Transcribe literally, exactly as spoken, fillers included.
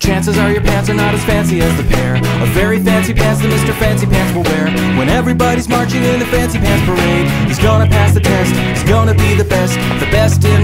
chances are your pants are not as fancy as the pair of very fancy pants that Mister Fancy Pants will wear. When everybody's marching in the fancy pants parade, he's gonna pass the test, he's gonna be the best, the best in